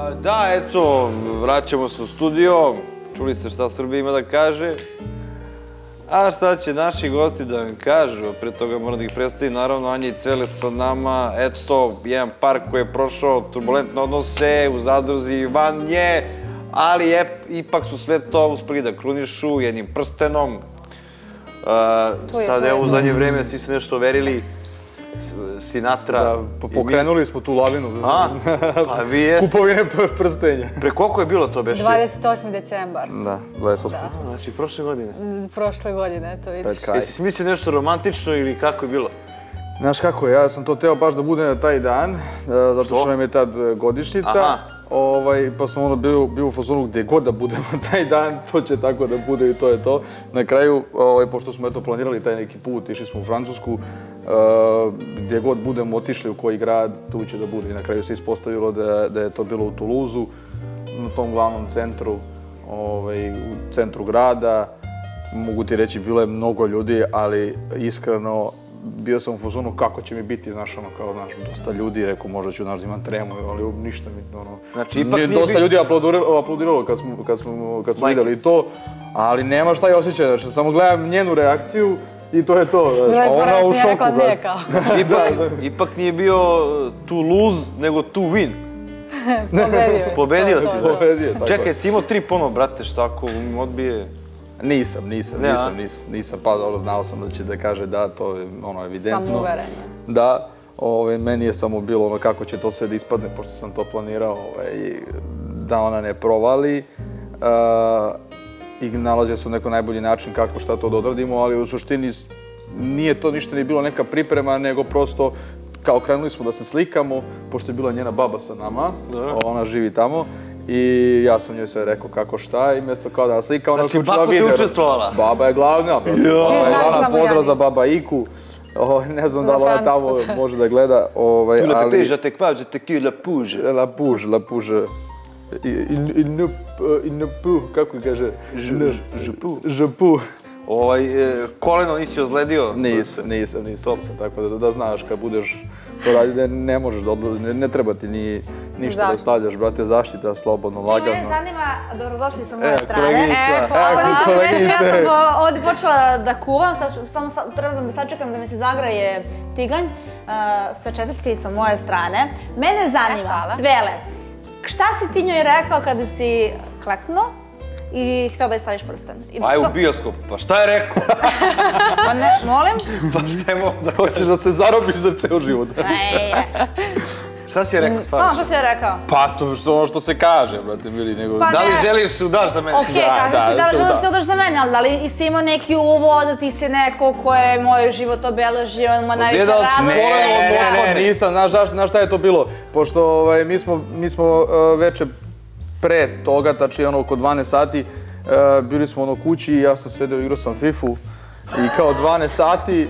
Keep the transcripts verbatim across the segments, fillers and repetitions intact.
Da, eto, vraćamo se u studio. Čuli ste šta Srbija ima da kaže. A šta će naši gosti da vam kažu? Pre toga moram da ih predstavim. Naravno, Anja i Cvele sa nama. Eto, jedan par koji je prošao turbulentne odnose u zadruzi van nje, ali ipak su sve to uspeli da krunišu jednim prstenom. Sad, evo, u zadnje vreme svi se nešto verili. Sinatra. Pokrenuli smo tu lavinu. A? Pa vi jeste. Kupovine prstenja. Pre koliko je bilo to beše? dvadeset osmi decembar. Da, dvadeset osmi. Znači, prošle godine? Prošle godine, to vidiš. Jesi smislio nešto romantično ili kako je bilo? Znaš kako je, ja sam to teo baš da bude na taj dan, zato što nam je tad godišnjica. Pa sam ono bio u fazonu gdje god da budemo taj dan, to će tako da bude i to je to. Na kraju, pošto smo eto planirali taj neki put, išli smo u Francusku, gdje god budemo otišli u koji grad, tu će da bude. I na kraju se ispostavilo da je to bilo u Toulouseu, na tom glavnom centru, u centru grada. Mogu ti reći, bilo je mnogo ljudi, ali iskreno, bio sam u fazonu kako će mi biti, znaš, ono, kao, znaš, dosta ljudi, rekao, možda ću, znaš, da imam tremu, ali ništa mi, ono... Znači, ipak nije... Dosta ljudi je aplaudiralo kad smo vidjeli to, ali nema šta je osjećaj, znači, samo gledam njenu reakciju i to je to. Ona u šoku, brate. Ipak nije bio Toulouse, nego to win. Pobedio je. Pobedio si, da. Pobedio, tako je. Čekaj, si imao tri ponovo, brate, šta ako mi odbije... Nisam, nisam, nisam, nisam, pa dobro, znao sam da će da kaže da, to je ono evidentno. Samouverenje. Da, meni je samo bilo ono kako će to sve da ispadne, pošto sam to planirao, da ona ne provali i nalazio sam neko najbolji način kako šta to da odradimo, ali u suštini nije to ništa ni bilo neka priprema, nego prosto kao krenuli smo da se slikamo, pošto je bila njena baba sa nama, ona živi tamo. I ja sam njoj sve rekao kako šta i mjesto kao da nas slika, ona uključila video. Znači, bako te učestvovala? Baba je glavna. Svi znali samo pozdrav za baba Iku. Ne znam da li ona tamo može da gleda. Tu le pépé, je te crois, je te cue la pouge. La pouge, la pouge. Il ne peut, kako kaže? Je peux. Je peux. Koleno nisi ozledio? Nisam, nisam, nisam. Tako da znaš, kad budeš to raditi, ne možeš da odlazi, ne treba ti ništa da stavljaš, brate, zaštita, slobodno, lagano. Mene zanima, dobrodošli sa moje strane. Koleginica. Ja sam ovdje počela da kuvam, samo trebam da sačekam da mi se zagraje tiganj, sve čestitke i sa moje strane. Mene zanima, Cvele, šta si ti njoj rekao kada si kleknuo i htio da je staviš prsten? Aj u bioskop, pa šta je rekao? Pa ne, molim? Pa šta je molim da kažeš? Hoćeš da se zarobiš za ceo život. Ej, Šta si je rekao? Samo što si je rekao? Pa to je ono što se kaže, brate, Mili, nego... Da li želiš udar za mene? Okej, kaže si da li želiš se udar za mene, ali da li si imao neki uvod, ti si neko ko je moj život obeležio, ima najveća radost? Ne, ne, nisam, znaš šta je to bilo? Pošto mi smo veče pre toga, tači ono oko dvanaest sati, bili smo ono kući i ja sam sedeo, igrao sam fifu i kao dvanaest sati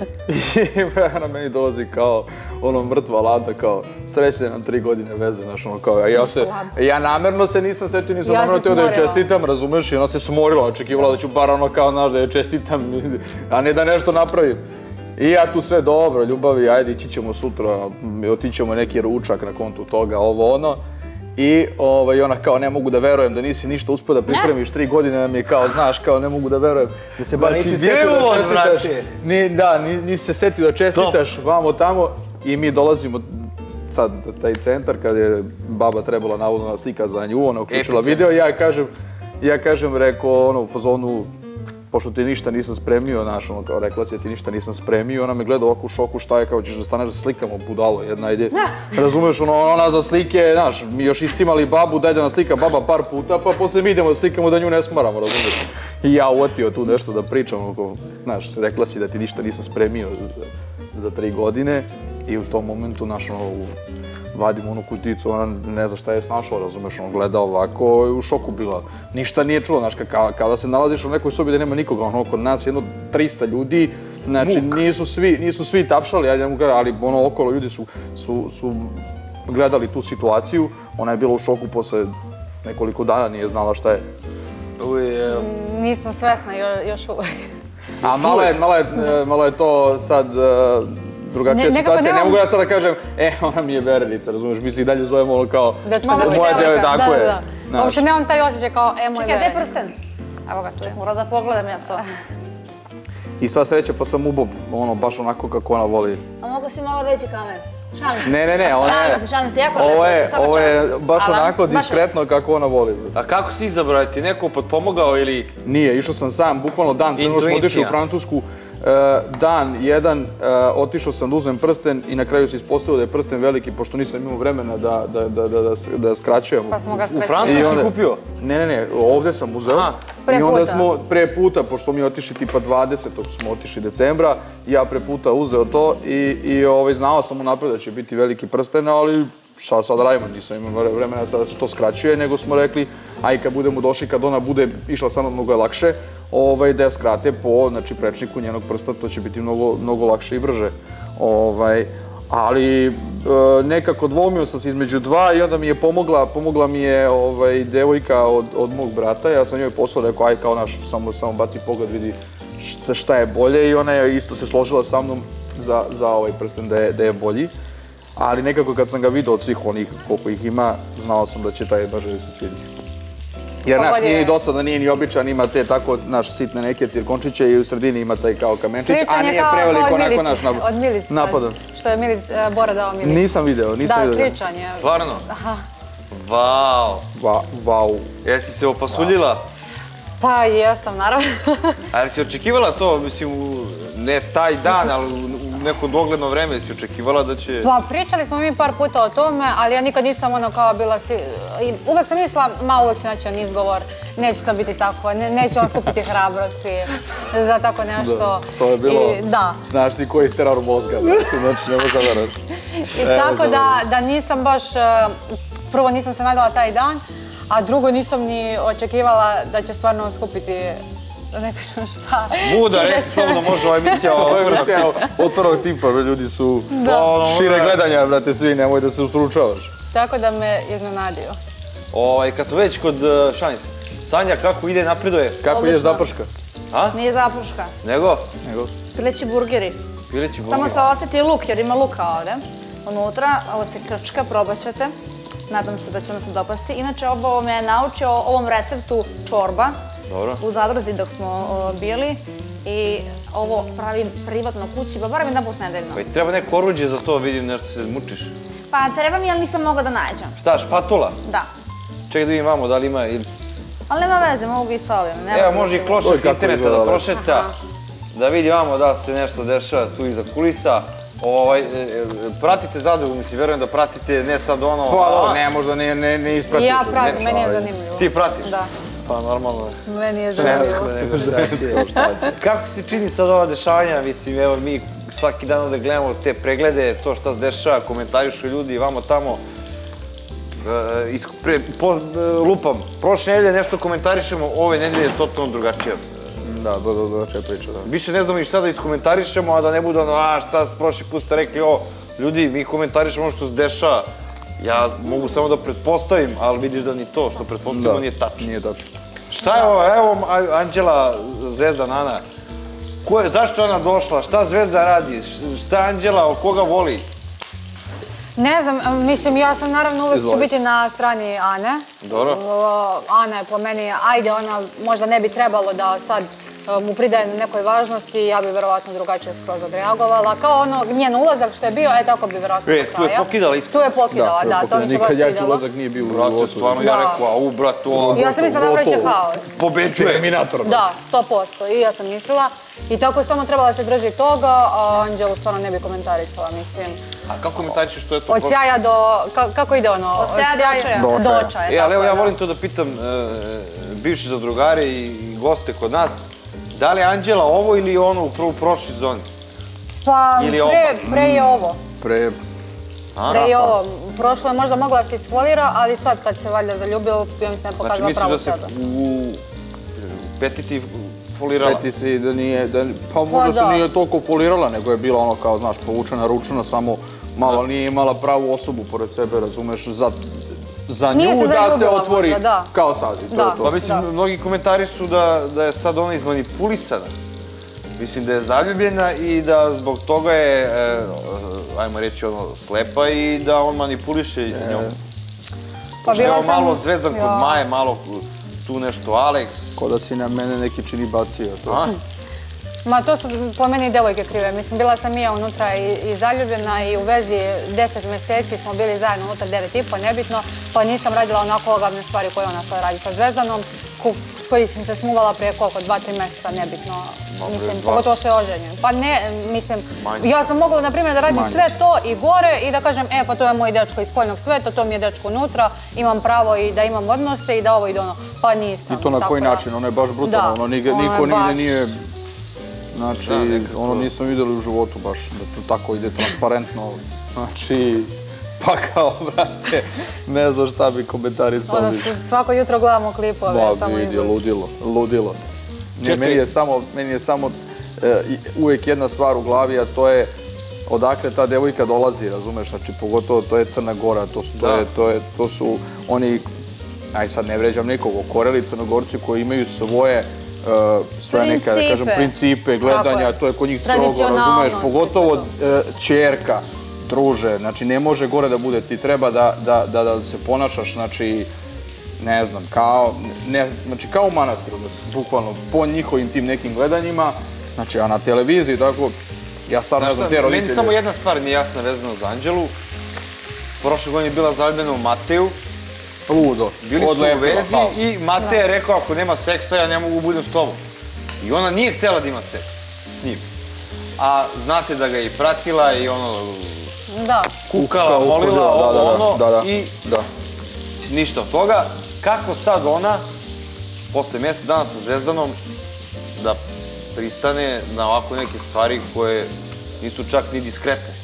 i na meni dolazi kao ono mrtva lada, kao srećne nam tri godine veze, znaš ono kao, ja namerno se nisam setio, nisam namerno teo da joj čestitam, razumeš, i ona se smorila, očekivala da ću bar ono kao, znaš, da joj čestitam, a ne da nešto napravim. I ja tu sve dobro, ljubavi, ajde, ići ćemo sutra, otićemo neki ručak na kontu toga, ovo ono. I ona kao, ne mogu da verujem da nisi ništa uspio da pripremiš, tri godine nam je kao, znaš, kao, ne mogu da verujem da se bar nisi setio da čestitaš. Da, nisi se setio da čestitaš, vamo tamo i mi dolazimo sad taj centar kad je baba trebala navodno da slika za nju, ona uključila video i ja kažem, ja kažem, rekao, ono, u fazonu, pošto ti ništa nisam spremio, znaš, ono, kao rekla si da ti ništa nisam spremio, ona me gleda ovako u šoku, šta je, kao ćeš da staneš da slikamo, budalo jedna, ide, razumeš, ona za slike, znaš, mi još iscimali babu, daj da nas slika baba par puta, pa posle mi idemo da slikamo da nju ne smaramo, razumeš. I ja uvatio tu nešto da pričam, znaš, rekla si da ti ništa nisam spremio za tri godine i u tom momentu, znaš, ono, vadim onu kuticu, ona ne zna šta je snašla, razumeš, ona gleda ovako i u šoku bila. Ništa nije čula, znaš, kada se nalaziš u nekoj sobi da nema nikoga, ono, kod nas jedno trista ljudi, znači nisu svi tapšali, ali ono, okolo ljudi su gledali tu situaciju, ona je bila u šoku posle nekoliko dana, nije znala šta je. Nisam svesna, još uvek. A malo je to sad, drugačija situacija. Ne mogu ja sada da kažem, e, ona mi je verilica, razumiješ, mi se i dalje zovemo ono kao... Moja devojka, tako je. Uopšte nemam taj osjećaj kao, e, moj verenica. Čekaj, gde je prsten? Evo ga, čujem. Mora da pogledam ja to. I sva sreća, pa sam ubom, ono, baš onako kako ona voli. A mogu si malo veći kamen? Šalim se. Ne, ne, ne, ona je... Šalim se, šalim se, jako lepo, svaka čast. Ovo je baš onako diskretno kako ona voli. A kako si izabrao? Ti neko potpomogao ili... Nije, išao sam sam, bukvalno dan, prvo smo otišli u Francusku, dan, jedan, otišao sam da uzmem prsten i na kraju se ispostavilo da je prsten veliki, pošto nisam imao vremena da skraćujem. Pa smo ga skraćili. U Francusku si kupio? Ne, ne, ne, ovdje sam uzeo. I onda smo pre puta, pošto smo mi otišli tipa dvadesetog smo otišli decembra, ja pre puta uzeo to i znao sam unapred da će biti veliki prsten, ali šta sad radimo, nisam imao vremena da se to skraćuje, nego smo rekli, aj kad budemo došli, kad ona bude išla sa mnom, mnogo je lakše, da je skrate po prečniku njenog prsta, to će biti mnogo lakše i brže. Ali nekako dvomio sam se između dva i onda mi je pomogla, pomogla mi je devojka od mog brata, ja sam njoj poslao, rekao, aj kao naš, samo baci pogled, vidi šta je bolje i ona je isto se složila sa mnom za ovaj prsten da je bolji. Ali nekako kad sam ga vidio od svih onih koliko ih ima, znao sam da će taj brže se svidi. Jer naš nije ni dosadno, nije ni običan, ima te tako naš sitne neke cirkončiće i u sredini ima taj kao kamenčić, a nije preveliko onako naš napadan. Što je Milic, Bora dao Milic. Nisam video, nisam video. Da, sličan je. Stvarno? Vau. Vau. Jesi se opasuljila? Pa jesam, naravno. A jel si očekivala to, mislim, ne taj dan, ali u neko dogledno vreme si očekivala da će... Pa pričali smo mi par puta o tome, ali ja nikad nisam ono kao bila... Uvek sam mislila, ma uvek će naći on izgovor, neće to biti tako, neće on skupiti hrabrosti za tako nešto. To je bilo, znaš ti koji teror mozga, znači ne možda verati. I tako da nisam baš, prvo nisam se nadala taj dan, a drugo nisam ni očekivala da će stvarno skupiti neko šta. Buda, rekstavno može ova emisija od prvog tipa, ljudi su šire gledanja, brate, svi, nemoj da se ustručavaš. Tako da me iznenadio. Kad smo već kod Šanice, Sanja, kako ide, napreduje? Kako ide zaprška? Nije zaprška. Nego? Pileći burgeri. Pileći burgeri. Samo se osjeti luk, jer ima luka ovde. Unutra, ovo se krčka, probat ćete. Nadam se da će vam se dopasti. Inače, ovo me je naučio ovom receptu čorba u Zadruzi dok smo bili i ovo pravim privatno kući, pa barem jedan put nedeljno. Pa i treba neko oruđe za to, vidim nešto se mučiš. Pa treba mi, ali nisam mogla da nađem. Šta, špatula? Da. Čekaj da vidim vamo, da li ima... Ali nema veze, mogu i s ovim. Evo, može i klošak interneta da prošeta, da vidi vamo da se nešto dešava tu iza kulisa. Pratite Zadrugu, mislim, verujem da pratite, ne sad ono... Pa, ne, možda ne ispratite. Ja pratim, meni je zanimljivo. Ti pratiš? Da. Pa, normalno je. Meni je zanimljivo. Kako se čini sad ova dešavanja, mislim, evo mi svaki dan ovde gledamo te preglede, to šta se dešava, komentarišu ljudi i vamo tamo. Lupam, prošle nedelje nešto komentarišemo, ove nedelje je totalno drugačije. Da, drugačija priča, da. Više ne znamo ni šta da iskomentarišemo, a da ne bude ono, a šta prošli put ste rekli, o, ljudi, mi komentarišemo ono što se dešava. Ja mogu samo da pretpostavim, ali vidiš da ni to što pretpostavimo nije tačno. Nije tačno. Šta je ovo, evo Anđela, Zvezda Nana, zašto je ona došla, šta Zvezda radi, šta je Anđela, koga voli? Ne znam, mislim, ja sam naravno uvijek ću biti na strani Ane. Dobro. Ana je po meni, ajde, ona možda ne bi trebalo da sad mu pridaje nekoj važnosti, ja bi verovatno drugačije skroz odreagovala. Kao ono, njen ulazak što je bio, e, tako bi verovatno do kraja. Tu je pokidala isto. Tu je pokidala, da, to mi se baš svidjelo. Nikad jači ulazak nije bio u životu. Brate, stvarno ja rekao, au, brat, to... Ja sam mislila napravit će haos. Pobeđuje. Terminator. Da, sto posto. I ja sam mislila. I tako je samo trebala se drži toga, a Anđelu stvarno ne bi komentarisala, mislim. A kako komentarišeš što je to? Od sjaja do... Kako ide ono? Od sjaja do očaja. Do očaja. E, ali evo ja volim to da pitam bivši zadrugare i goste kod nas. Da li je Anđela ovo ili je ono u prošloj sezoni? Pa, pre je ovo. Pre... Pre je ovo. Prošlo je možda mogla se isfolira, ali sad kad se valjda zaljubio, ja mislim ne pokazala pravu sebe. Znači misliš da se u petici folirala? Petici da nije... Pa možda se nije toliko folirala, nego je bila ono kao, znaš, povučena ručna, samo malo nije imala pravu osobu pored sebe, razumeš, za nju da se otvori kao sad. Pa mislim, mnogi komentari su da je sad ona izmanipulisana. Mislim da je zaljubljena i da zbog toga je, ajmo reći, ono, slepa i da on manipuliše njom. Pa Što je bila ovo sam... malo Zvezdan kod Maje, malo tu nešto Alex. Ko da si na mene neki čini bacio. Ma to su po meni devojke krive. Mislim, bila sam i ja unutra i zaljubljena i u vezi deset meseci smo bili zajedno unutra, devet i po, nebitno, pa nisam radila onako ogavne stvari koje ona sad radi sa Zvezdanom, s kojih sam se smuvala prije koliko, dva, tri mjeseca, nebitno. Mislim, pogotovo što je oženjen. Pa ne, mislim, ja sam mogla, na primjer, da radim sve to i gore i da kažem, e, pa to je moj dečko iz spoljnog sveta, to mi je dečko unutra, imam pravo i da imam odnose i da ovo i da ono. Pa nisam. I to na koji način? Ono je baš brutalno. Niko nigde nije... Znači, ono nisam vidjeli u životu baš, da to tako ide transparentno. Znači, pa kao, brate, ne znam šta bi komentarisao. Ono, svako jutro gledamo klipove, samo izgleda. Ba, ludilo, ludilo. Meni je samo, meni je samo uvijek jedna stvar u glavi, a to je odakle ta devojka dolazi, razumeš? Znači, pogotovo to je Crna Gora, to su oni, aj sad ne vređam nikog, okoreli Crnogorci koji imaju svoje sve neka, da kažem, principe, gledanja, to je kod njih strogo, razumeš, pogotovo ćerka, druže, znači ne može gore da bude, ti treba da se ponašaš, znači, ne znam, kao, znači kao u manastiru, bukvalno, po njihovim tim nekim gledanjima, znači, a na televiziji, tako, ja stvarno znam te roditelje. Meni samo jedna stvar mi je jasna vezana za Anđelu, prošle godine je bila zaljubljena u Mateju, ludo. Bili su u vezi i Matej je rekao ako nema seksa ja ne mogu budem s tobom. I ona nije htjela da ima seks s njim. A znate da ga je i pratila i ono... Kukala, molila, ono i ništa od toga. Kako sad ona, posle mjesec dana sa Zvezdanom, da pristane na ovako neke stvari koje nisu čak ni diskretne?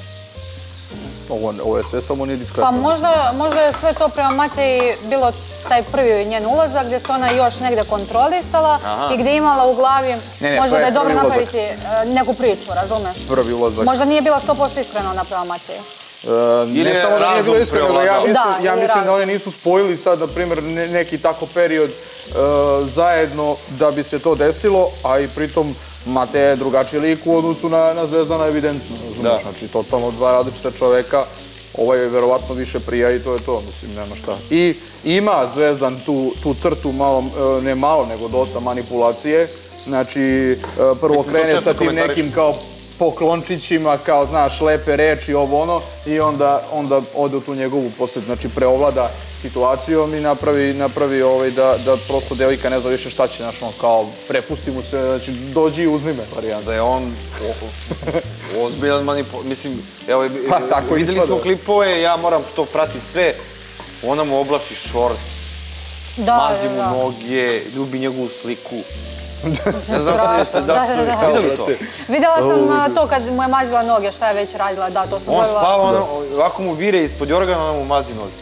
Ovo je sve samo nije diskretno. Pa možda je sve to prema Mateji bilo taj prvi njen ulazak gdje se ona još negdje kontrolisala i gdje je imala u glavi možda da je dobro napraviti neku priču, razumeš? Prvi ulazak. Možda nije bila sto posto iskrena ona prema Mateji. Ne samo da nije bila iskrena, ja mislim da oni nisu spojili sad, na primjer, neki tako period zajedno da bi se to desilo, a i pritom Mateja je drugačiji lik u odnosu na Zvezdana, evidentno, razumiješ, znači totalno dva različita čoveka, ovaj je verovatno više prija i to je to, mislim, nema šta. I ima Zvezdan tu crtu malo, ne malo, nego dosta manipulacije, znači prvo krene sa tim nekim kao poklončićima, kao, znaš, lepe reči, ovo ono, i onda ode u tu njegovu posle, znači preovlada situacijom i napravi da prosto devojka ne zna više šta će, znaš, ono, kao, prepusti mu se, znači, dođi i uzmi me, varijanta. Da je on ozbiljan manipulator, mislim, evo, videli smo klipove, ja moram to pratiti sve, ona mu oblači šort, mazi mu noge, ljubi njegovu sliku. Ne znam što ste da ste vidjeli to. Vidjela sam to kad mu je mazila noge, šta je već radila, da, to sam gledala. On spava, ovako mu vire ispod jorgana, ona mu mazi noge.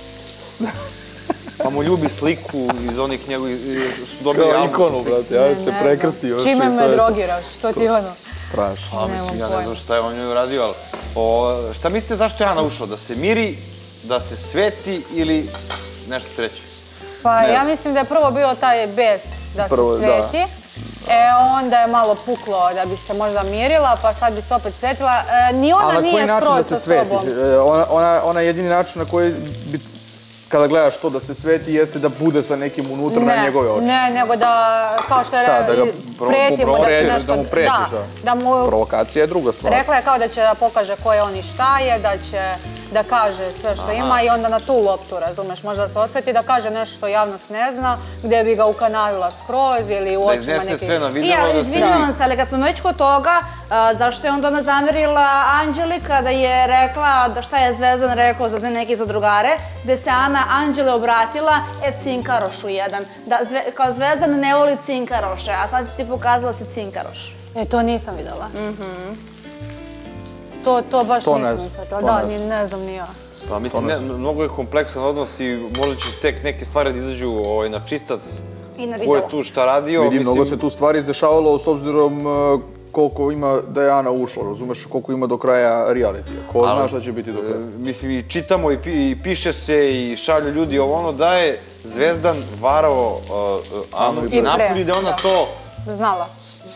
Pa mu ljubi sliku iz onih njegovih, su dobili album. Kao ikonu, brate, ja se prekrstio. Čime me drogiraš, što ti ono? Strašno. A mislim, ja ne znam šta je on njoj uradio, ali šta mislite zašto je Ana ušla? Da se miri, da se sveti ili nešto treće? Pa ja mislim da je prvo bio taj bes da se sveti. E, onda je malo puklo da bi se možda mirila, pa sad bi se opet svetila. Ni ona nije skroz sa sobom. Ona jedini način na koji bi, kada gledaš to da se sveti, jeste da bude sa nekim unutra na njegove oči. Ne, nego da, kao što je pretimo da će nešto... Da mu pretiš, da. Provokacija je druga stvar. Rekla je kao da će da pokaže ko je on i šta je, da će da kaže sve što ima i onda na tu loptu, razumeš, možda se osveti da kaže nešto što javnost ne zna, gdje bi ga ukanalila skroz ili u očima neki... Da iznese sve na video, da se... Izvinjavam se, ali kad smo već kod toga, zašto je onda ona zamerila Anđeli kada je rekla da šta je Zvezdan rekao za neki zadrugare, gde se Ana Anđele obratila, e, cinkarošu jedan. Kao Zvezdan ne voli cinkaroše, a sad si ti pokazala si cinkaroš. E, to nisam videla. To baš nisam ispratila. Da, ne znam ni ja. Pa mislim, mnogo je kompleksan odnos i možda će tek neke stvari da izađu na čistac. Ko je tu šta radio. Vidim, mnogo se tu stvari izdešavalo s obzirom koliko ima da je Ana ušla, razumeš, koliko ima do kraja realitija. Ko zna šta će biti do kraja. Mislim, i čitamo i piše se i šalju ljudi ovo ono da je Zvezdan varao Anu i napolju da ona to... Znala.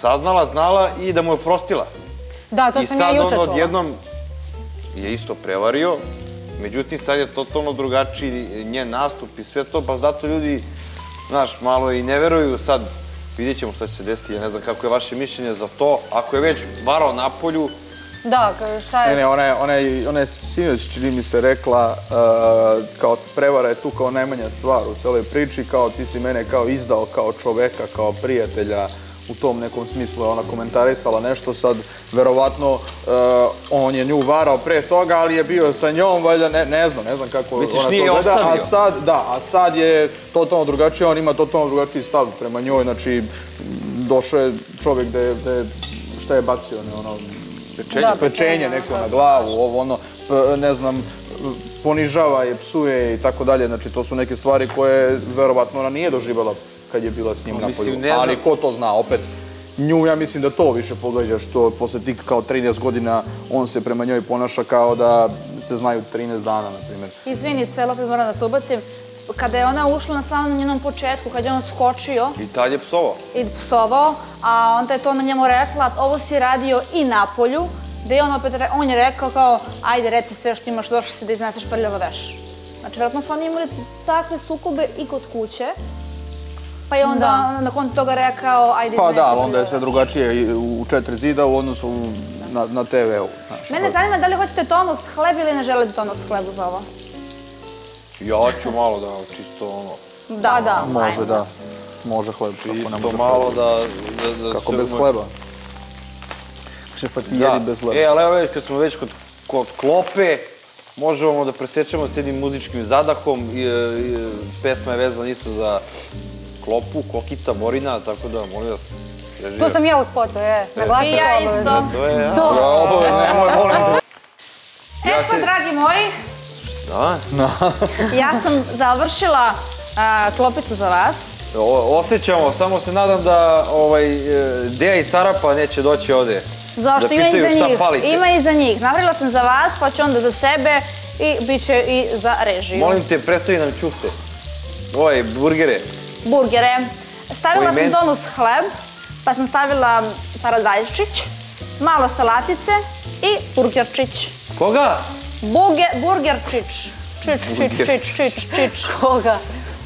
saznala, znala i da mu je oprostila. Da, to sam ja juče I sad čula. on odjednom je isto prevario, međutim sad je totalno drugačiji njen nastup i sve to, pa zato ljudi, znaš, malo i ne veruju sad. Vidjet ćemo što će se desiti, ja ne znam kako je vaše mišljenje za to. Ako je već varao napolju... Da, šta je... Ne, ne, ona je sinoć, čini mi se, rekla kao prevara je tu kao najmanja stvar u celoj priči, kao ti si mene kao izdao kao čoveka, kao prijatelja, u tom nekom smislu je ona komentarisala nešto, sad verovatno on je nju varao pre toga, ali je bio sa njom, valjda ne znam, ne znam kako ona to gleda, a sad, da, a sad je totalno drugačije, on ima totalno drugačiji stav prema njoj, znači došao je čovjek da je, šta je bacio, ono, pečenje neko na glavu, ovo ono, ne znam, ponižava je, psuje i tako dalje, znači to su neke stvari koje verovatno ona nije doživjela kad je bila s njim napolju, ali ko to zna, opet nju ja mislim da to više pogađa što posle tih kao trinaest godina on se prema njoj ponaša kao da se znaju trinaest dana, na primjer. Izvini, celo opet moram da se ubacim, kada je ona ušla na samom njenom početku, kad je on skočio... I tad je psovao. I psovao, a onda je to ona njemu rekla, ovo si radio i napolju, gde je on opet, on je rekao kao, ajde reci sve što imaš, došli si da izneseš prljavo veš. Znači, vjerojatno su oni imali takve sukobe i kod kuće, pa je onda nakon toga rekao, ajde iznesi prljavo veš. Pa da, onda je sve drugačije u četiri zida u odnosu na te ve u. Mene zanima da li hoćete tonus hleb ili ne želite tonus hlebu za ovo? Ja ću malo da, čisto ono... Da, da. Može, da. Može hleb. Čisto malo da... Kako bez hleba? Še pa ti jedi bez hleba. E, ali evo već, kad smo već kod klope, možemo da presečemo s jednim muzičkim zadahom. Pesma je vezana isto za klopu, Kokica, Borina, tako da, molim vas, režira. Tu sam ja u spotu, je. Naglasite I ja isto. To je, ja. Bravo, nemoj, molim. Eto, dragi moji, Da? ja sam završila klopicu za vas. Osjećamo, samo se nadam da Deja i Sarapa neće doći ovde. Zašto? Ima i za njih. Ima i za njih. Napravila sam za vas, pa ću onda za sebe i bit će i za režiju. Molim te, predstavi nam ćufte. Ove, burgere. Burgere. Stavila sam tonus hleb, pa sam stavila paradajčić, malo salatice i burgerčić. Koga? Burgerčić. Čič, čič, čič, čič, čič. Koga?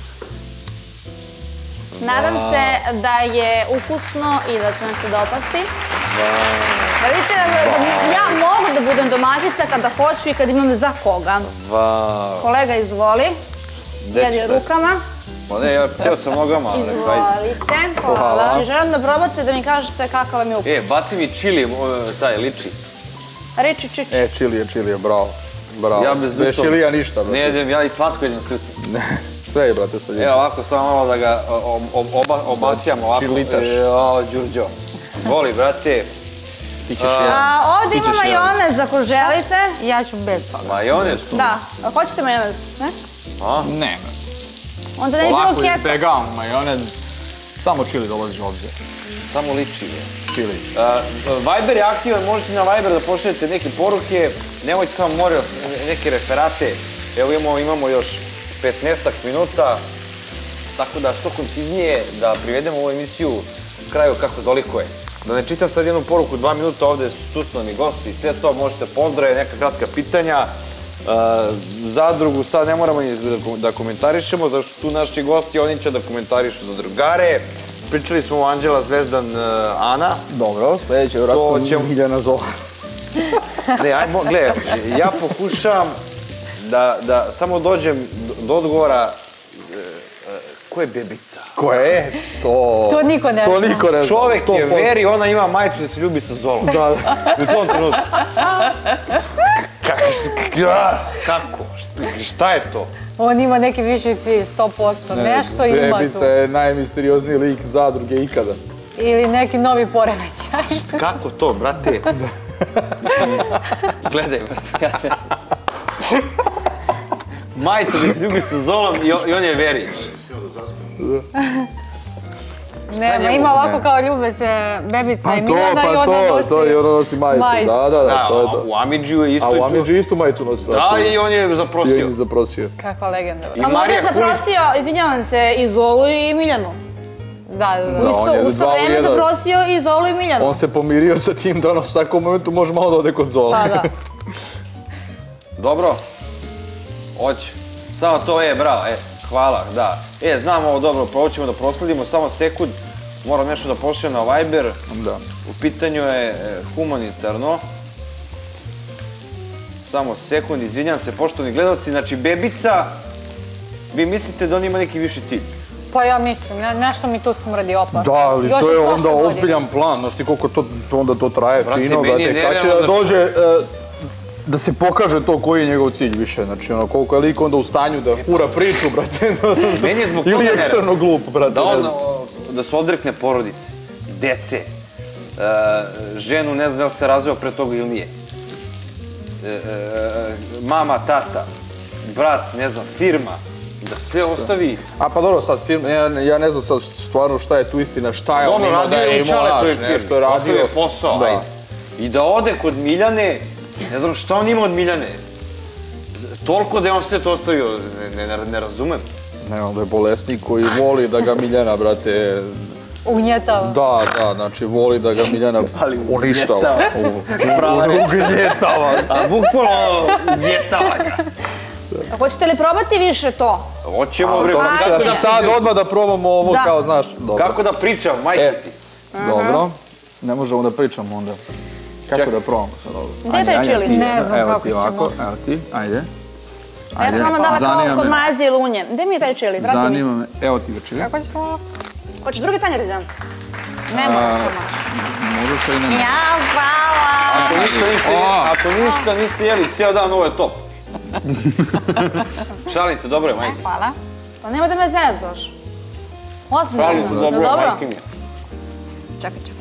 Nadam se da je ukusno i da će vam se dopasti. Da vidite da ja mogu da budem domaćica kada hoću i kad imam za koga. Kolega, izvoli. Jedi rukama. Ma ne, ja htio sam nogama. Izvolite. Hvala. I želim da probate da mi kažete kakav vam je ukus. E, baci mi čili, taj, liči. Riči, čiči. E, čili je, čili je, bravo. Bravo. Ja bez Bez čilija ništa, brate. Ne jedem, ja i slatko jedem s ljutim. Sve je, brate, sa ljutim. Evo ovako, samo malo da ga obasijamo ovako. Čilitaš. O, Đurđo. Voli, brate. Ti ćeš jedan. Ovdje ima majonez ako želite. Ja ću bez toga. Majonez? Da. Hoćete majonez? Ne? Ne. Onda ne bi bilo Ovako keta. izbegavam majonez. Samo čili dolazi ovdje. Samo liči je. Čili. Viber je aktivan, možete na Viber da pošaljete neke poruke. Nemojte samo morati neke referate. Evo imamo još petnaestak minuta. Tako da što konciznije da privedemo ovu emisiju kraju kako doliko je. Da ne čitam sad jednu poruku, dva minuta ovde tu su nam i gosti i sve to, možete pozdrave, neka kratka pitanja. Zadrugu sad ne moramo da komentarišemo, zato što tu naši gosti, oni će da komentarišu za drugare. Pričali smo o Anđela, Zvezdan, Ana. Dobro, sljedeće je vratno Miljana Zola. Ne, ajmo, gledaj, ja pokušavam da samo dođem do odgovora ko je bebica. Ko je? To... To niko ne zna. To niko ne zna. Čovek je veri, ona ima majicu da se ljubi sa Zolom. Da, u tom trenutku. Kako? Šta je to? On ima neki viši cilj, sto posto. Nešto ima tu. Bebica je najmisteriozniji lik zadruge ikada. Ili neki novi poremećaj. Kako to, brate? Gledaj, brate. Majica da se ljubi sa Zolom i on je veri. Nema, ima ovako kao ljube se Bebica i Miljana i ona nosi to, i ona nosi majicu. Da, da, da, to je to. U Amidžiju je isto... A u Amidžiju istu majicu nosi. Da, i on je zaprosio. I on je zaprosio. Kakva legenda. A možda je zaprosio, izvinjavam se, i Zolu i Miljanu. Da, da, da. Da, on je U isto dva u vreme jedan. zaprosio i Zolu i Miljanu. On se pomirio sa tim da ono u svakom momentu može malo da ode kod Zola. Pa da. Dobro? Hoće. Samo to je, bravo, e, hvala, da. E, znam ovo dobro, prvo ćemo da prosledimo, samo sekund. Moram nešto da pošljem na Viber. Da. U pitanju je e, humanitarno. Samo sekund, izvinjam se, poštovani gledalci. Znači, bebica, vi mislite da on ima neki viši cilj? Pa ja mislim, ne- nešto mi tu smrdi opasno. Da, ali Još to od je prošle onda godine. ozbiljan plan, znaš ti koliko to, to onda to traje Brate, fino, meni je brate, kad će da nerealno da- dođe, e, da se pokaže to koji je njegov cilj više, znači ono koliko je lik onda u stanju da fura priču, brate, Meni je zbog ili toga ekstremno glup, brate. Da ne on, znam. o, da se odrekne porodice, dece, e, ženu, ne znam da li se razveo pre toga ili nije. E, e, mama, tata, brat, ne znam, firma, da sve ostavi. A pa dobro, sad film, ja, ja ne znam sad stvarno šta je tu istina, šta je on Dobro, imao da radio je je u imao, Čaletovoj znaš, firmi, nešto je radio. ostavio posao, Da. ajde. I da ode kod Miljane, ne znam šta on ima od Miljane. Toliko da je on sve to ostavio, ne, ne, ne razumem. Ne, onda je bolesnik koji voli da ga Miljana, brate, Ugnjetava. da, da, znači voli da ga Miljana uništava. Sprava reč. Ugnjetava. A bukvalno ugnjetava ga. A hoćete li probati više to? Hoćemo, bre, To kako mislim da da- se sad odmah da probamo ovo Da. kao, znaš, dobro. Kako da pričam, majke E, ti? dobro. Ne možemo da pričamo onda. Kako Čekaj. da probamo sad ovo? Gde je taj Ajde, čili? ajde, ti, Ne znam evo kako ti ćemo. ovako, evo ti, ajde. Ja sam vama dala Zanima kao kod me. Maje i Lunje. Gde mi je taj čili? Vrati mi. Zanima me, evo ti ga čili. Kako ćemo? Hoćeš drugi tanjer da dam? Ne moraš, ne moraš. Možeš li nam... Ja, hvala! Ako ništa niste, A. ako ništa niste jeli cijel dan, ovo je top. Šalim se, dobro je, majke. Hvala. Pa nema da me zezaš. Ozbiljno Šalim se, sam. dobro Jel je, dobro? majke mi. Čekaj, čekaj,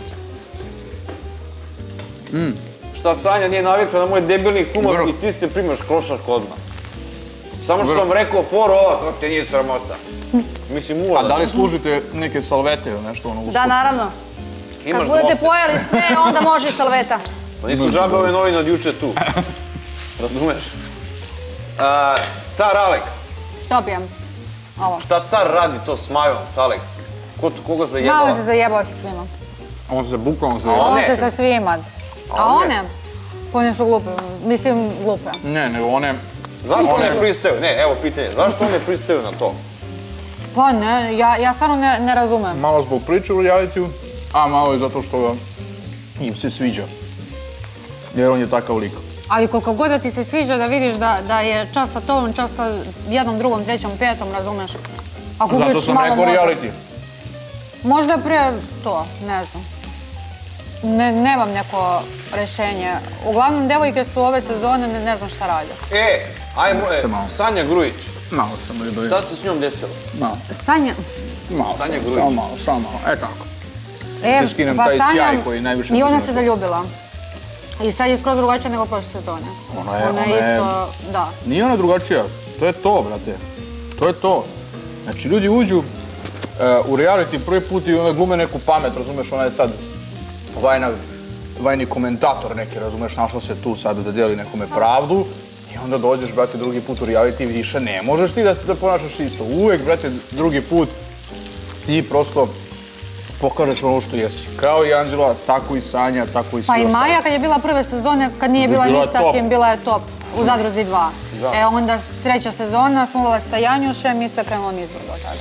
čekaj. Šta Sanja nije navikla na moj debilni humor Dobro. i ti se primaš krošak odmah. Samo što sam rekao for ova, to te nije sramota. Mislim, A ula, da li služite neke salvete ili nešto ono usput? Da, naravno. imaš Kad budete dvose. pojeli sve, onda može i salveta. Pa nisu džabe ove novine od juče tu. Razumeš? A, car Alex. Dobijem. Ovo. Šta car radi to s Majom, s Alex? Ko, koga zajebala? Malo se zajebao sa svima. On se bukvalno se... A Ovo one? ste sa svima. A one? one? Pa one su glupe. Mislim, glupe. Ne, nego one... Zašto One- ne pristaju? Ne, evo pitanje. Zašto ne pristaju na to? Pa ne, ja, ja stvarno ne, ne razumem. Malo zbog priče u realitiju, a malo i zato što im se sviđa. Jer on je takav lik. Ali koliko god da ti se sviđa da vidiš da, da je čas sa tobom, čas sa jednom, drugom, trećom, petom, razumeš? Ako Zato uključiš sam malo rekao mozak. reality. Možda pre to, ne znam. Ne, nemam neko rešenje. Uglavnom, devojke su ove sezone, ne, ne znam šta rade. E, ajmo, e, Se malo. Sanja Grujić. Malo samo da Šta se s njom desilo? Malo, Sanja, malo. Sanja Grujić. Samo malo, samo malo. E tako. e, Da skinem pa taj Sanja, sjaj koji najviše i ona priznaje. se zaljubila. I sad je skoro drugačija nego prošle sezone. Ona je- ona ona je- isto, da. Nije ona drugačija. To je to, brate. To je to. Znači, ljudi uđu e, u reality prvi put i onda glume neku pamet, razumeš, ona je sad vajna, vajni komentator neki, razumeš, našla se tu sad da dijeli nekome pravdu i onda dođeš, brate, drugi put u reality i više ne možeš ti da se da ponašaš isto. Uvek, brate, drugi put ti prosto pokažeš ono što jesi. Kao i Anđela, tako i Sanja, tako i svi Pa i ostali. Maja kad je bila prve sezone, kad nije bila Bila ni je sa top. kim, bila je top. U Zadruzi dva. E onda treća sezona, smuvala se sa Janjušem i sve krenulo nizbrdo tada.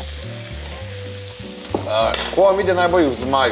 A, ko vam ide najbolje u Zmaju?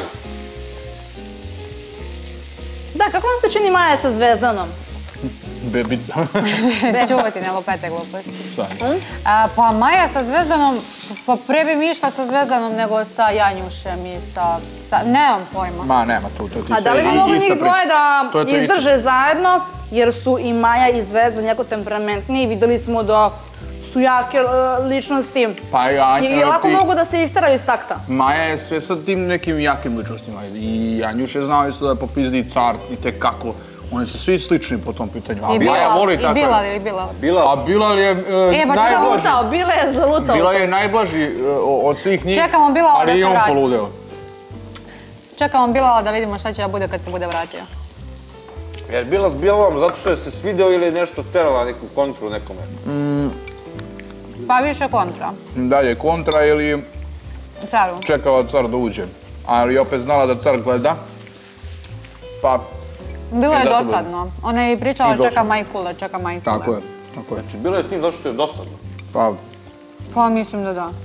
Da, kako vam se čini Maja sa Zvezdanom? Bebica. Čuvati, ne lupete gluposti. Šta? A, pa Maja sa Zvezdanom, pa pre bi mi išla sa Zvezdanom nego sa Janjušem i sa... sa nemam pojma. Ma, nema tu, to ti A da li sve bi i- mogli ista njih priča. dvoje da To je to isto. izdrže zajedno, jer su i Maja i Zvezdan jako temperamentni. Videli smo da su jake e, ličnosti. Pa i Anja, I lako ti- mogu da se istaraju iz takta. Maja je sve sa tim nekim jakim ličnostima i Janjuš je znao isto da je popizdi car i tek kako. Oni su svi slični po tom pitanju. A I Maja Bilal, voli i tako. Bilal, i Bilal. Bila, A Bilal je e, E, pa čekaj, najblaži. Zalutao, Bile je zalutao. Bila je najblaži e, od svih njih. Čekamo Bilala ali da i se on vrati. poludeo. Čekamo Bilala da vidimo šta će da bude kad se bude vratio. jer Bila zbijala vam zato što je se svideo ili je nešto terala neku kontru nekome? Pa više kontra. Dalje kontra ili Caru. čekala car da uđe. Ali opet znala da car gleda. Pa... Bilo je I zato dosadno. Ona je i pričala I čeka dosadno. majkule, čeka majkule. Tako je, tako je. Znači, bilo je s njim zato što je dosadno. Pa, Pa mislim da da.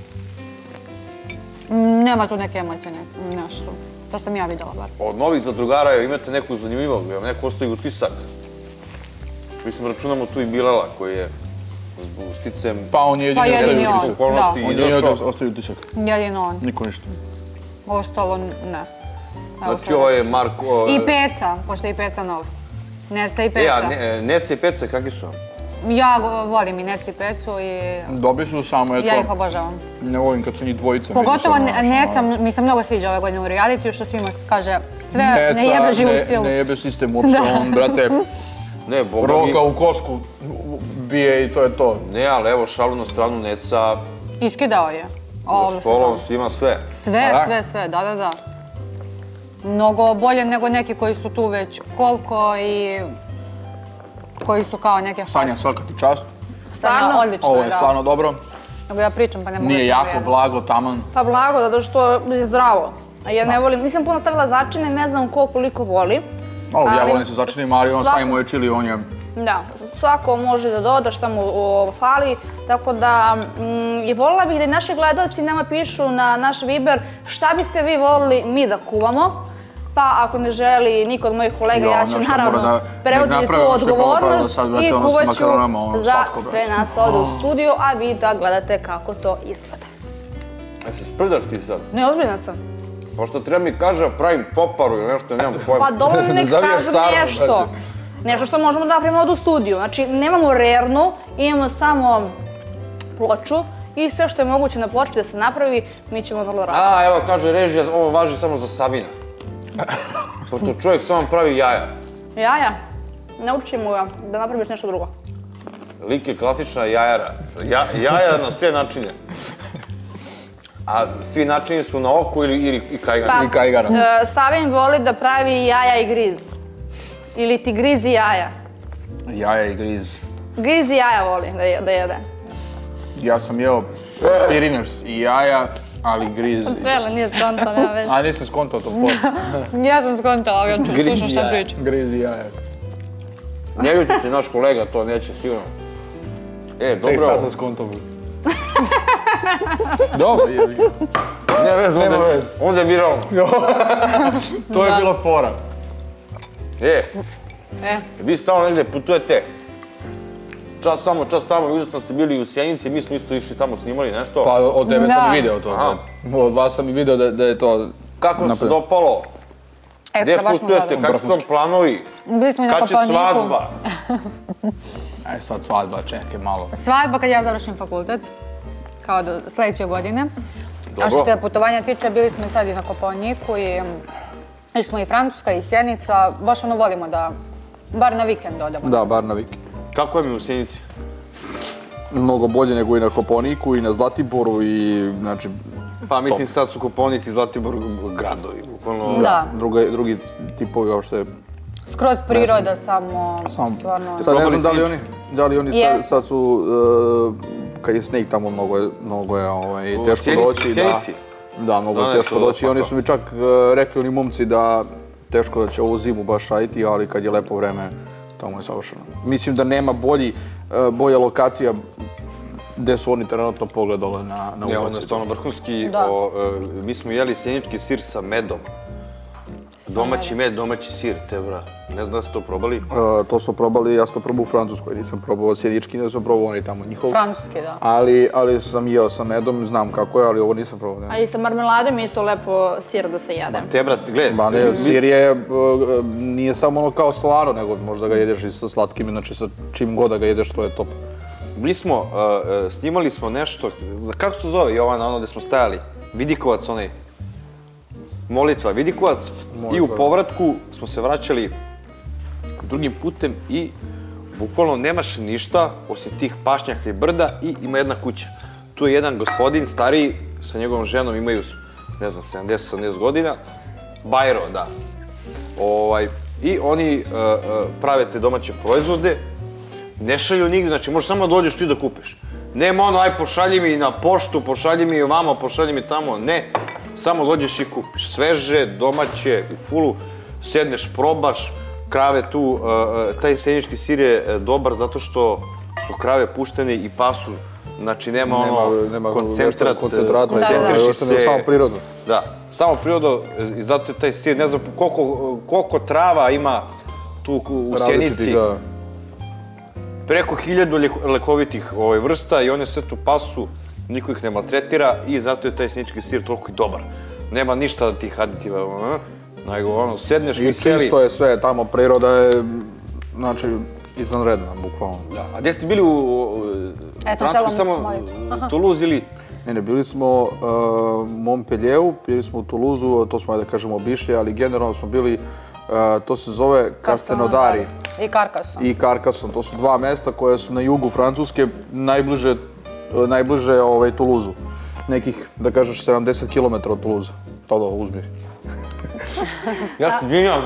Nema tu neke emocije, ne- nešto. To sam ja videla bar. Od novih zadrugara imate neku zanimljivog, jel neko ostaje utisak? Mislim, računamo tu i Bilala koji je zbog sticajem pa on je Pa jedini jedini ostavio on. utisak. okolnosti Da. On i je jedini došao. ostavio utisak. Jedino on. Niko ništa. Ostalo ne. Evo Znači, sad. ovo je Marko... I Peca, pošto je i Peca nov. Neca i E, Peca. a ne- Neca i Peca, kakvi su vam? Ja go- volim i Necu i Pecu i Dobri su samo, eto, ja ih obožavam. ne volim kad su njih dvojica. Pogotovo međusobno, Ne- znaš, Neca mi se mnogo sviđa ove godine u realitiju, što svima kaže sve Neca, ne jebe živu ne- silu. Ne jebe sistem uopšte, on, brate, Ne, boga mi... roka u kosku bije i to je to. Ne, ali evo, šalu na stranu, Neca, Iskidao je. Ovu stolom, sezonu. svima sve. Sve, Pa da. sve, sve, da, da, da. Mnogo bolje nego neki koji su tu već koliko i koji su kao neke Sanja, face. svaka ti čast. Stvarno? Odlično Ovo je, je da. stvarno dobro. Nego ja pričam pa ne mogu Nije da se jako, navedem. blago, taman. Pa blago, zato što je zdravo. A ja ne volim, nisam puno stavila začine, ne znam ko koliko voli. Malo, ja Ali- volim se začiniti, ali on Svako- stavimo je čili, on je... Da, svako može da doda šta mu o, fali, tako da mm, i volila bih da i naši gledalci nama pišu na naš Viber šta biste vi volili mi da kuvamo, pa ako ne želi niko od mojih kolega, Jo, ja ću znaš, naravno mora da- preuzeti nek tu naprave ono što je Pavlo pravilo odgovornost sad, brate, i ono sa kuvaću makaronama, ono, za slatko, brate. sve nas ovdje u studiju, a vi da gledate kako to izgleda. E, se sprdaš ti sad? Ne, ozbiljna sam. Pošto treba mi kaže pravim poparu ili nešto, nemam pojma. Pa dovoljno nek Zavijaš kažu sarmu, nešto. brate. Nešto što možemo da napravimo ovdje u studiju. Znači, nemamo rernu, imamo samo ploču i sve što je moguće na ploči da se napravi, mi ćemo vrlo rado. A, evo kaže režija, ovo važi samo za Savina. Pošto čovjek samo pravi jaja. Jaja, naučit ćemo ga da napraviš nešto drugo. Lik je klasična jajara. Ja, jaja na sve načine. A svi načini su na oko ili, ili i kajgan. Pa, I kajgara. e, Savin voli da pravi jaja i griz. Ili ti grizi jaja. Jaja i griz. Griz i jaja voli da, je- da jede. Ja sam jeo piriners i jaja, ali griz... Vele, nije skonta, nema veze. A nisam skontao to por. Ja sam skontala, ali ja ću slušam šta jaja. priča. Griz i jaja. Ne ljuti se, naš kolega to neće sigurno. E, Tek dobro. sad sam skontao. Dobro, jebi ga. Ne veze, onda, Nema je- veze. onda je viralno. To je bila fora. E, E, vi stalno negdje putujete. Čas samo, čas tamo, vidio sam da ste bili u Sjenici, mi smo isto išli tamo snimali nešto. Pa od tebe Da. sam i video to. Aha. da. Od vas sam i video da, da je to... Kako vam se napravljeno. dopalo? Gdje ekstra, baš smo putujete, zadovoljni. kakvi su vam planovi? Bili smo i na Kad će Kopaoniku. svadba? Aj sad svadba, čekaj malo. Svadba kad ja završim fakultet, kao do sljedeće godine. Dobro. A što se putovanja tiče, bili smo i sad i na Kopaoniku i um, išli smo i Francuska i Sjenica. Baš ono volimo da, bar na vikend odemo. Da, bar na Viki. Kako vam je u Sjenici? Mnogo bolje nego i na Kopaoniku i na Zlatiboru i, znači, Pa mislim sad su Kopaonik i Zlatibor gradovi, bukvalno. Da, druga, drugi tipovi kao što je... skroz priroda, samo, Sam. stvarno... Sad ne znam probali da li snijeg? oni, da li oni sad, Jesmo. sad su, uh, kad je snijeg tamo mnogo je, mnogo je ovaj, U teško Sjeni- doći. Sjenici? Da, da, mnogo Da, je ne, teško to doći i oni svakako. su mi čak uh, rekli oni momci da teško da će ovu zimu baš raditi, ali kad je lepo vreme, tamo je savršeno. Mislim da nema bolji, uh, bolja lokacija gdje su oni trenutno pogledali na, na Ne, ono je ulici. stvarno vrhunski. Da. O, e, mi smo jeli sjenički sir sa medom. Domaći med, domaći sir, te bra. Ne znam da ste to probali. Uh, to smo probali, ja sam to probao u Francuskoj, nisam probao sjedički, ne sam probao oni tamo njihov. Francuski, da. Ali, ali sam jeo sa medom, znam kako je, ali ovo nisam probao. Ne. A i sa marmeladom je isto lepo sir da se jede. Te brat, gledaj. Ba ne, sir je, uh, nije samo ono kao slano, nego možda ga jedeš i sa slatkim, znači sa čim god da ga jedeš, to je top. Mi smo, uh, uh, snimali smo nešto, za- kako se zove Jovana, ono gdje smo stajali? Vidikovac onaj. Molitva, Vidikovac. I u povratku smo se vraćali drugim putem i bukvalno nemaš ništa osim tih pašnjaka i brda i ima jedna kuća. Tu je jedan gospodin stariji sa njegovom ženom, imaju, ne znam, sedamdeset osamdeset godina. Bajro, da. Ovaj, I oni uh, uh, prave te domaće proizvode, ne šalju nigdje, znači možeš samo da dođeš ti da kupiš. Nema ono, aj pošalji mi na poštu, pošalji mi vamo, pošalji mi tamo, ne. Samo dođeš i kupiš sveže, domaće, u fulu, sedneš, probaš, krave tu, taj sjenički sir je dobar zato što su krave puštene i pasu, znači nema ono koncentrat, koncentriši se. Samo prirodno. Da, samo prirodno i zato je taj sir, ne znam koliko trava ima tu u sjenici. Preko hiljadu lekovitih vrsta i one sve tu pasu, niko ih ne maltretira i zato je taj sjenički sir toliko i dobar. Nema ništa tih aditiva, nego ono, sedneš i cijeli... I čisto je sve, tamo priroda je, znači, izvanredna, bukvalno. Da, a gdje ste bili u Francuskoj, samo u Toulouse ili? Ne, ne, bili smo u Montpellieru, bili smo u Toulouseu, to smo, da kažemo, obišli, ali generalno smo bili, to se zove Castelnaudary. I Carcassonne. I Carcassonne, to su dva mesta koje su na jugu Francuske, najbliže, najbliže Toulouseu. Nekih, da kažeš, sedamdeset kilometara od Toulouse. To da, uzmi. Ja se dvinjam.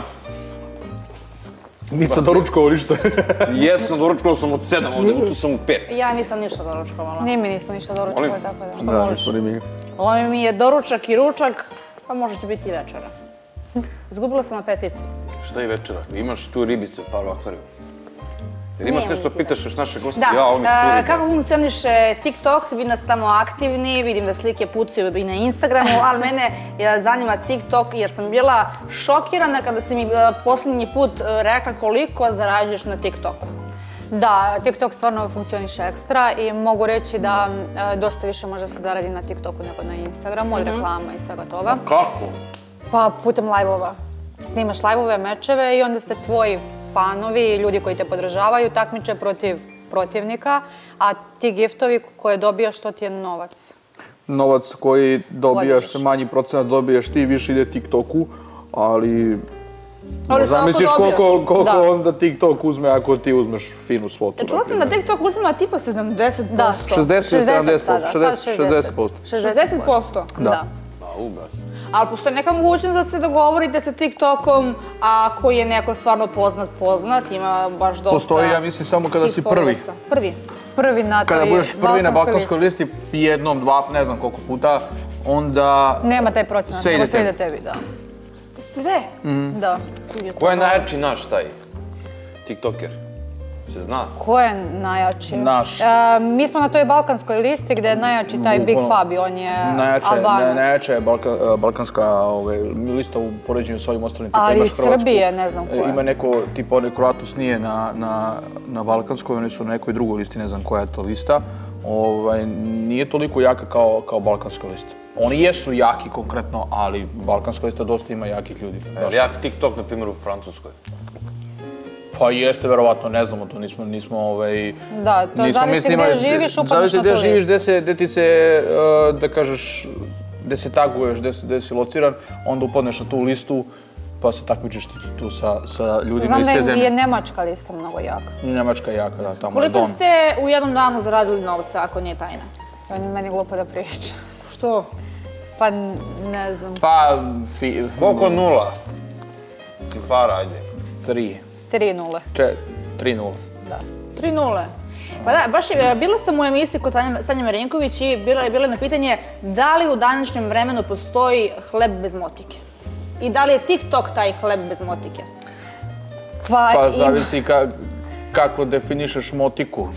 Nisam doručkovao ništa. Jesam, doručkovao sam od sedam, ovdje tu sam u pet. Ja nisam ništa doručkovala. Ni mi nismo ništa doručkovali, tako da. Što voliš? Ovo mi je doručak i ručak, pa možda će biti i večera. Izgubila sam apeticu. Šta je večera? Imaš tu ribice, par u akvariju. Jer imaš nešto pitaš još naše goste? Da, kako funkcioniše TikTok, vi nas tamo aktivni, vidim da slike pucaju i na Instagramu, ali mene zanima TikTok jer sam bila šokirana kada si mi posljednji put rekla koliko zarađuješ na TikToku. Da, TikTok stvarno funkcioniše ekstra i mogu reći da dosta više može se zaradi na TikToku nego na Instagramu, od reklama i svega toga. Kako? Pa putem live-ova. Snimaš live-ove, mečeve i onda se tvoji fanovi, ljudi koji te podržavaju, takmiče protiv protivnika, a ti giftovi koje dobijaš, to ti je novac. Novac koji dobijaš, se manji procenat dobijaš ti, više ide TikToku, ali... Zamisliš koliko onda TikTok uzme ako ti uzmeš finu svotu. Čula sam da TikTok uzima tipa sedamdeset posto. šezdeset do sedamdeset posto. šezdeset posto? Da. Ali postoji neka mogućnost da se dogovorite sa TikTokom, a ako je neko stvarno poznat, poznat, ima baš dosta... Postoji, ja mislim, samo kada si prvi. Prvi? Prvi na toj Kada budeš prvi na balkanskoj listi, jednom, dva, ne znam koliko puta, onda... Nema taj procenat, nego sve ide tebi, da. Sve? Da. Ko je najjači naš taj TikToker? Se zna? Ko je najjači? Naš. Mi smo na toj balkanskoj listi gdje je najjači taj Big Fabi, on je Albanac. Najjača je balkanska lista u poređenju s ovim ostalim. Ali iz Srbije, ne znam ko je. Ima neko, tipa onaj Kroatus nije na balkanskoj, oni su na nekoj drugoj listi, ne znam koja je to lista. Nije toliko jaka kao balkanska lista. Oni jesu jaki konkretno, ali balkanska lista dosta ima jakih ljudi. Je li jak TikTok, na primjer, u Francuskoj? Pa jeste, verovatno, ne znamo, to nismo, nismo, Da, to zavisi gdje živiš, upadneš na tu listu. Zavisi gdje živiš, gdje ti se, da kažeš, gdje se taguješ, gdje si lociran, onda upadneš na tu listu, pa se takmičiš tu sa ljudima iz te zemlje. Znam da je Nemačka lista mnogo jaka. Nemačka je jaka, da, tamo je Don. Koliko ste u jednom danu zaradili novca, ako nije tajna? Meni glupo da priča. Što? Pa ne znam. Pa... Koliko nula? Cifara, ajde. Tri. Tri nule. Tri nule. Da. Tri nule. Pa da, baš bila sam u emisiji kod Sanje Marinković i bilo je bilo na pitanje da li u današnjem vremenu postoji hleb bez motike? I da li je TikTok taj hleb bez motike? Pa zavisi kako definišeš motiku.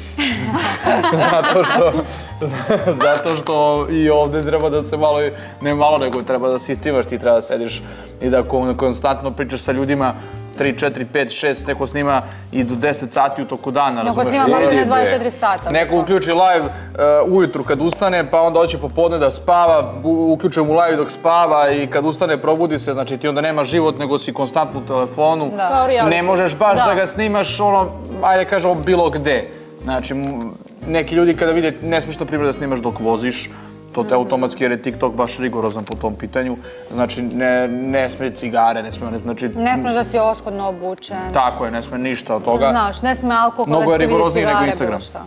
Zato što... Zato što i ovdje treba da se malo, ne malo, nego treba da se iscimaš, ti treba da sediš i da konstantno pričaš sa ljudima tri, četiri, pet, šest, neko snima i do deset sati u toku dana, razumeš? Neko snima malo ne dvadeset četiri sata. Neko uključi live ujutru kad ustane, pa onda hoće popodne da spava, uključuje mu live dok spava i kad ustane probudi se, znači ti onda nema život, nego si konstantno u telefonu. Ne možeš baš da ga snimaš, ono, ajde kažemo, bilo gde. Znači, neki ljudi kada vide, ne smiješ to primjer da snimaš dok voziš, to te automatski jer je TikTok baš rigorozan po tom pitanju. Znači, ne smije cigare, ne smije... Ne smiješ da si oskodno obučen. Tako je, ne smije ništa od toga. Znaš, ne smije alkohol da se vidi cigare, bilo šta.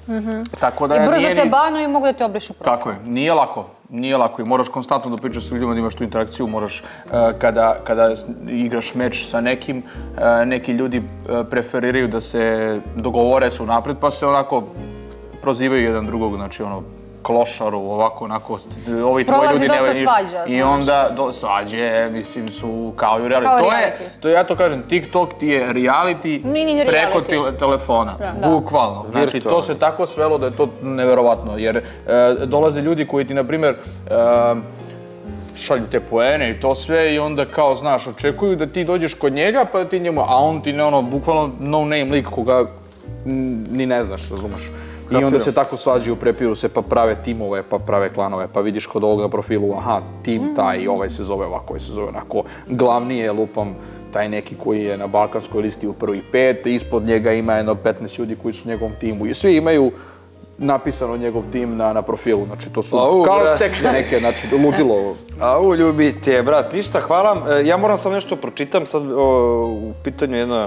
I brzo te banu i mogu da te obrišu profil. Tako je, nije lako. Nije lako i moraš konstantno da pričaš s ljudima, da imaš tu interakciju, moraš kada igraš meč sa nekim, neki ljudi preferiraju da se dogovore su napred, pa se onako prozivaju jedan drugog, znači ono, klošaru, ovako, onako, ovi tvoji Prolazi ljudi dosta nemaju... svađa, I znaš. onda, do, svađe, mislim, su kao i u reality. Kao To je, reality. to ja to kažem, TikTok ti je reality Mini preko reality. tele- telefona, Da. bukvalno. Znači, to se tako svelo da je to neverovatno, jer e, dolaze ljudi koji ti, na primjer, e, šalju te poene i to sve i onda kao, znaš, očekuju da ti dođeš kod njega pa ti njemu, a on ti ne ono, bukvalno no name lik koga m, ni ne znaš, razumeš. I onda se tako svađaju, prepiru se, pa prave timove, pa prave klanove, pa vidiš kod ovog na profilu, aha, tim taj, ovaj se zove ovako, ovaj se zove onako. Glavni je, lupam, taj neki koji je na balkanskoj listi u prvih pet, ispod njega ima jedno petnaest ljudi koji su u njegovom timu i svi imaju napisano njegov tim na, na profilu, znači to su Au, kao brat. sekte neke, znači ludilo. Au, ljubite, brat, ništa, hvala. E, Ja moram samo nešto pročitam, sad o, u pitanju jedna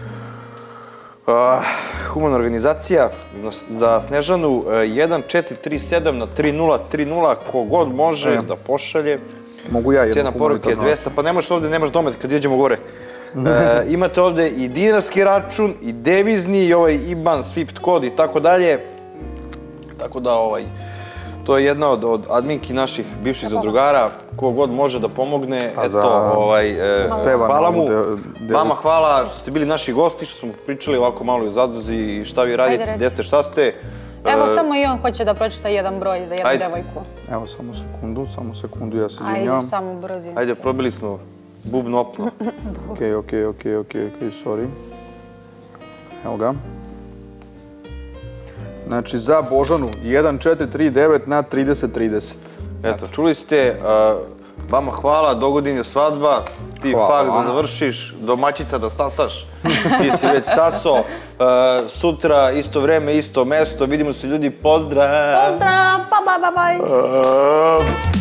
a, humana organizacija za- za Snežanu, e, jedan četiri tri sedam na tri nula tri nula, ko god može da pošalje. Mogu ja jednu Cijena poruke je humanitarnu dvesta, pa nemaš ovde, nemaš domet kad idemo gore. E, imate ovde i dinarski račun, i devizni, i ovaj I B A N, Swift kod i tako dalje. Tako da, ovaj, to je jedna od, od adminki naših bivših zadrugara, ko god može da pomogne, eto, za ovaj, e, Stevana, hvala mu. ovu de- de- Vama hvala što ste bili naši gosti, što smo pričali ovako malo i o Zadruzi i šta vi radite, reci. gde ste, šta ste. Evo, E, samo i on hoće da pročita jedan broj za jednu Ajde. devojku. Evo, samo sekundu, samo sekundu, ja se Ajde, izvinjavam. samo brzinski. Ajde, probili smo bubno opno. Okej, okej, okej, okej, okej, sorry. Evo ga. Znači, za Božanu, jedan četiri tri devet na trideset trideset. Eto, čuli ste, uh, vama hvala, dogodin je svadba, ti Hvala. fakt da završiš, domaćica da stasaš, ti si već staso. Uh, sutra, isto vreme, isto mesto, vidimo se ljudi, pozdrav! Pozdrav, pa ba ba baj! Uh,